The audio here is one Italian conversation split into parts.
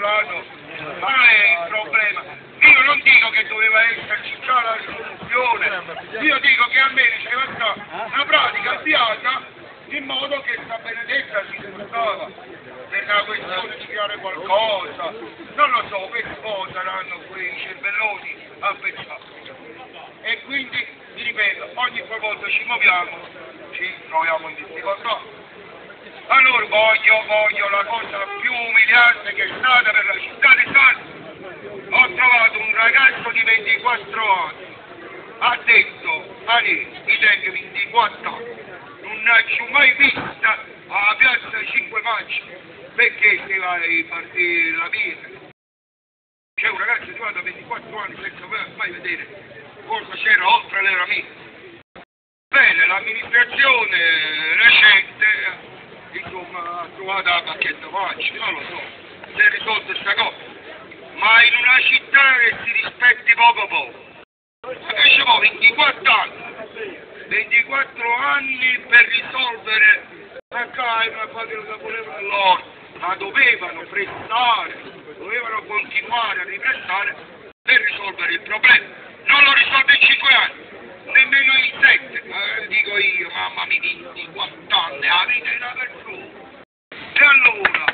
parlato, ma non è il problema. Io non dico che doveva esserci già la risoluzione, io dico che almeno c'era stata una pratica avviata in modo che sta Benedetta si spostava per la questione di creare qualcosa, non lo so, questi poi saranno quei cervelloni a pensare. E quindi, vi ripeto, ogni volta ci muoviamo, ci troviamo in difficoltà. Allora voglio la cosa più umiliante che è stata per la città di Salto. Ho trovato un ragazzo di 24 anni, ha detto, mi tengo 24 anni, non l'ho mai vista alla piazza 5 Maggio, perché se vai a la vita. C'è un ragazzo trovato a 24 anni senza mai vedere cosa c'era oltre l'era mia. Bene, l'amministrazione recente, insomma, ha trovato la bacchetta Maggio, non lo so, si è risolta questa cosa. Ma in una città che si rispetti poco, ma che ci vuole 24 anni? 24 anni per risolvere una cosa che volevano loro, ma dovevano prestare, dovevano continuare a riprestare per risolvere il problema. Non lo risolve in 5 anni, nemmeno in 7, dico io, mamma mia, 24 anni, la vita è una persona. E allora,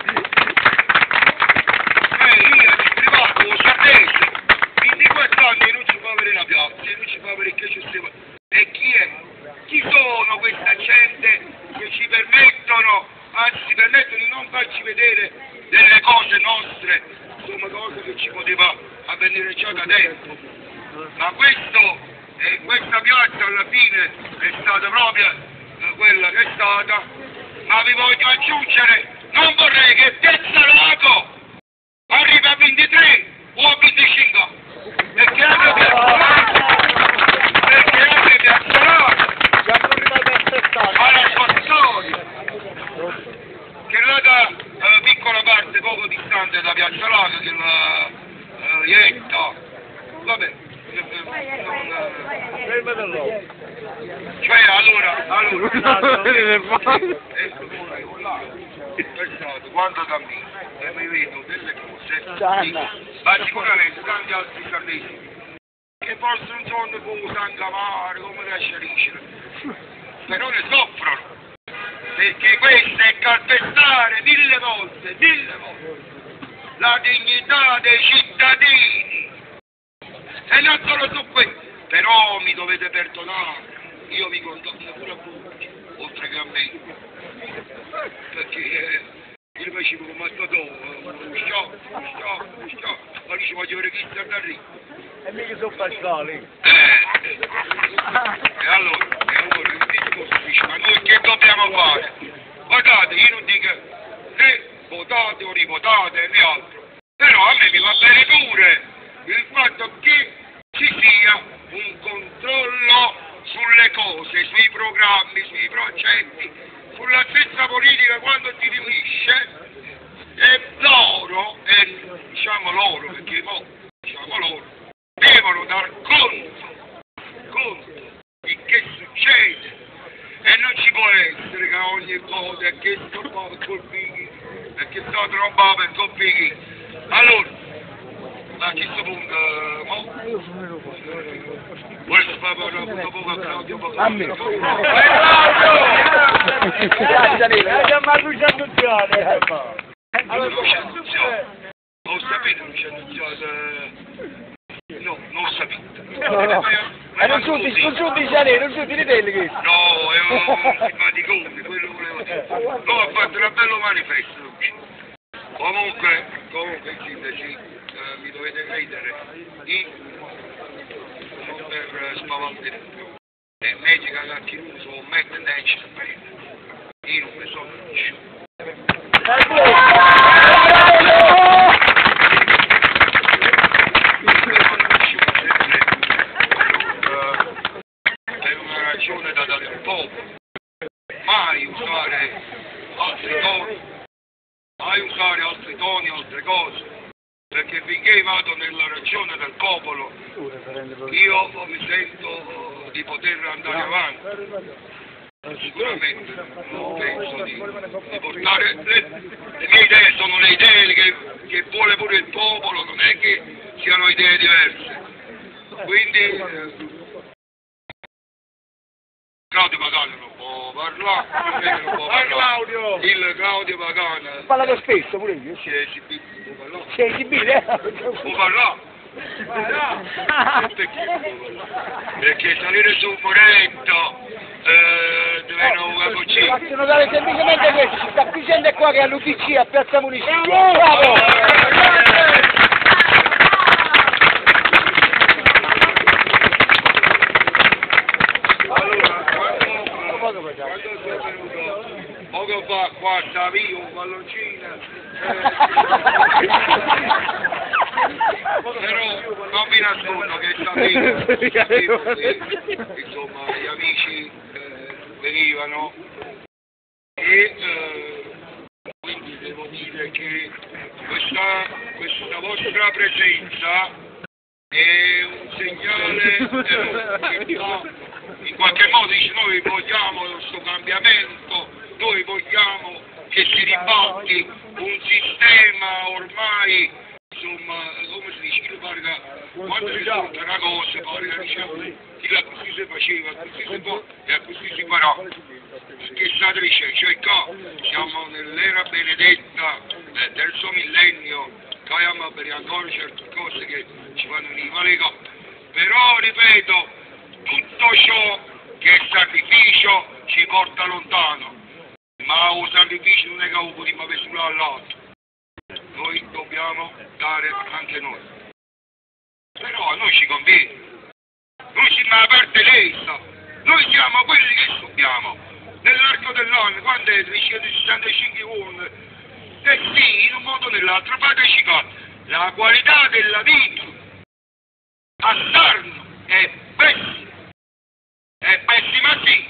io di privato lo sapete, 24 anni non ci fa avere la piazza, non ci fa avere che ci stiamo. E chi è? Chi sono questa gente che ci permettono, anzi ci permettono di non farci vedere delle cose nostre, insomma cose che ci poteva avvenire già da tempo. Ma questa piazza alla fine è stata proprio quella che è stata, ma vi voglio aggiungere, non vorrei che Piazza Lago arriva a 23 o a 25, perché anche Piazza Lago, alla Spazzoli, che è là da piccola parte poco distante da Piazza Lago, che è la Ietta, vabbè, cioè allora quando cammino e mi vedo delle cose, ma sicuramente tanti altri giardini che forse non sono come Sangavare, come Casciarisce, però ne soffrono, perché questo è calpestare mille volte la dignità dei cittadini. E non solo su questo, però mi dovete perdonare, io vi condanno pure a voi, oltre che a me, perché io facevo come Matador, sciocco, ma ci voglio vedere chi sta da lì. E mica sono passati. E allora il discorso dice, ma noi che dobbiamo fare? Guardate, io non dico né votate o rivotate né altro, però a me mi va bene pure il fatto che ci sia un controllo sulle cose, sui programmi, sui progetti, sulla stessa politica quando si riunisce, e loro, diciamo loro, perché diciamo loro, devono dar conto di che succede, e non ci può essere che ogni cosa è che sto qua per colpire, e che sto troppo per colpire. Allora, a questo punto, vuole fare dopo che Claudio a me. Ho sapete no, non ho sapito. No. Non giudici Gianni, non giudici ritelli che? No, è un simpaticone, quello volevo dire. No, ha fatto una bella manifesto. Comunque i sindaci, mi dovete credere, non per spaventare più. È meglio che la chiuso o mette dentro il paese. Io non mi sono conosciuto. Per una ragione da dare al popolo, mai usare altri toni, altre cose, perché finché vado nella ragione del popolo io mi sento di poter andare avanti. sicuramente non penso di portare le mie idee, sono le idee che vuole pure il popolo, non è che siano idee diverse. Quindi Claudio Pagano non può parlare, non può parlare. Il Claudio Pagano Ho parlato spesso pure io. si è esibito, può parlare. Si è esibito, Può parlare? Perché salire su un muretto dove non va così. Faccio notare semplicemente questo, ci sta qui gente qua che è all'UTC a Piazza Municipio. Bravo! Poco fa qua stava io un palloncino, però non vi nascondo che sapevo che insomma gli amici venivano e quindi devo dire che questa vostra presenza è un segnale che in qualche modo dice noi vogliamo questo cambiamento, noi vogliamo che si ribatti un sistema ormai, insomma, come si dice, quando si conta una cosa, pare che diciamo, che così si faceva, così si può e così si farà. Che sta dicendo? Cioè qua siamo nell'era benedetta del terzo millennio, che abbiamo per ancora certe cose che ci fanno venire le cose. Però, ripeto, tutto ciò che è sacrificio ci porta lontano, ma un sacrificio non è che lo possiamo avere solo all'altro, noi dobbiamo dare anche noi, però a noi ci conviene, noi siamo alla parte lesta, noi siamo quelli che subiamo nell'arco dell'anno, quando è 365 uomini, e sì, in un modo o nell'altro, fateci caso, la qualità della vita a Sarno è pessima. È pessima sì.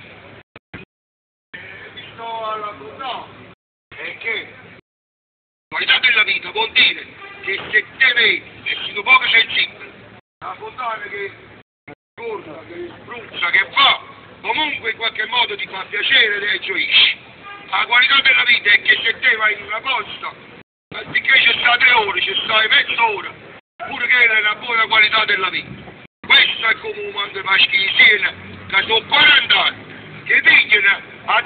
Visto alla bontà è che la qualità della vita vuol dire che se te vedi e sei poco sensibile, la bontà che corda, che spruzza, che fa, comunque in qualche modo ti fa piacere e gioisci. La qualità della vita è che se te vai in una posta, anziché ci stai 3 ore, ci stai mezz'ora, pure che è una buona qualità della vita. Questo è come un mondo maschi di Siena, che sono 40 anni, che pigliano,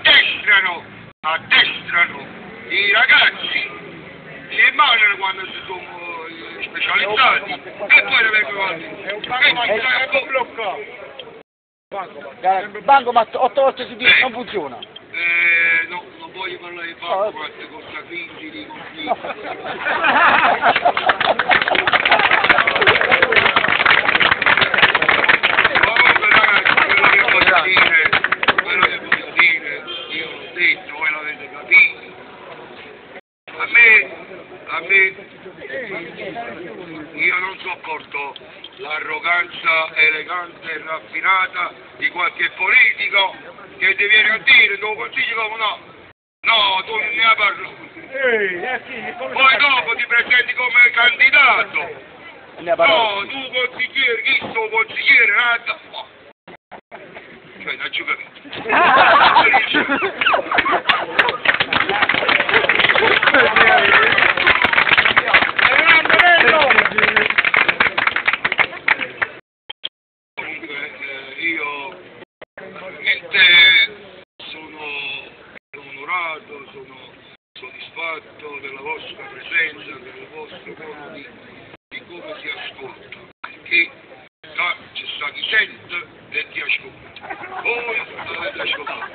addestrano i ragazzi, li emanano quando si sono specializzati, e poi ne vengono avanti. Bancomat 8 volte su 10 non funziona. No, non voglio parlare di Bancomat con sacrifici di quello che voglio dire, io l'ho detto, voi l'avete capito. A me, io non sopporto l'arroganza elegante e raffinata di qualche politico che ti viene a dire, tu consigli come no, tu non ne hai parlato. Poi dopo ti presenti come candidato. No, tu consigliere, chi sto consigliere, nada. Cioè, non ci Comunque, io veramente sono onorato, sono soddisfatto della vostra presenza, del vostro modo di come si ascolta, perché c'è sta chi sente e ti ascolta. Voi avete ascoltato.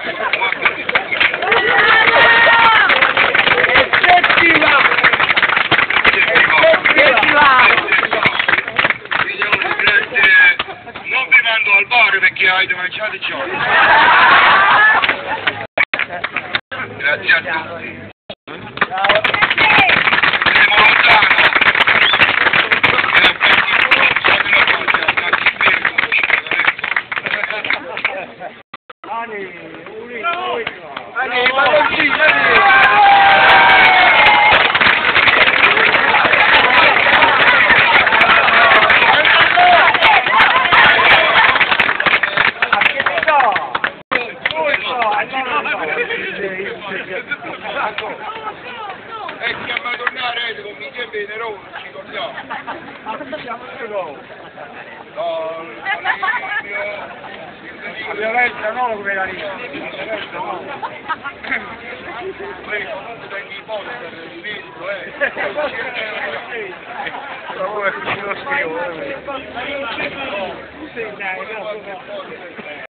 Non vi mando al bar perché avete mangiato i giorni. Grazie a tutti. Siamo lontano. Venerone, ci ricordiamo. La violenza no come la vita. Lei comunque da ipotesi per il libro, Lo scrivo.